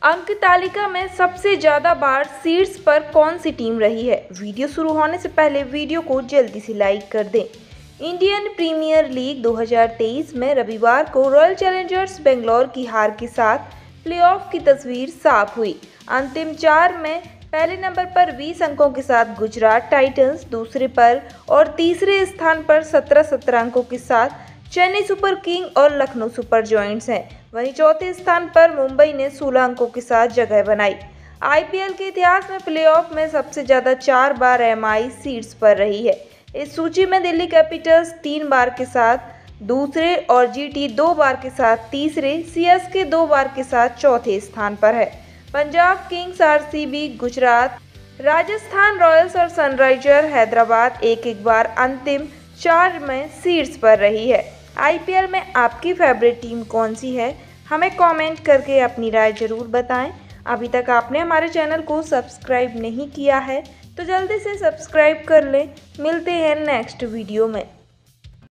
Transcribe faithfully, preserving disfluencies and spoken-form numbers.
अंक तालिका में सबसे ज़्यादा बार सीट्स पर कौन सी टीम रही है? वीडियो शुरू होने से पहले वीडियो को जल्दी से लाइक कर दें। इंडियन प्रीमियर लीग दो हज़ार तेईस में रविवार को रॉयल चैलेंजर्स बेंगलोर की हार के साथ प्लेऑफ की तस्वीर साफ हुई। अंतिम चार में पहले नंबर पर बीस अंकों के साथ गुजरात टाइटंस, दूसरे पर और तीसरे स्थान पर सत्रह सत्रह अंकों के साथ चेन्नई सुपर किंग और लखनऊ सुपर जॉयंट्स हैं। वहीं चौथे स्थान पर मुंबई ने सोलह अंकों के साथ जगह बनाई। आईपीएल के इतिहास में प्लेऑफ में सबसे ज़्यादा चार बार एमआई सीट्स पर रही है। इस सूची में दिल्ली कैपिटल्स तीन बार के साथ दूसरे और जीटी दो बार के साथ तीसरे, सीएसके दो बार के साथ चौथे स्थान पर है। Punjab Kings, RCB, Gujarat, Rajasthan Royals और सनराइजर हैदराबाद एक एक बार अंतिम चार में सीट्स पर रही है। आईपीएल में आपकी फेवरेट टीम कौन सी है? हमें कमेंट करके अपनी राय ज़रूर बताएं। अभी तक आपने हमारे चैनल को सब्सक्राइब नहीं किया है तो जल्दी से सब्सक्राइब कर लें। मिलते हैं नेक्स्ट वीडियो में।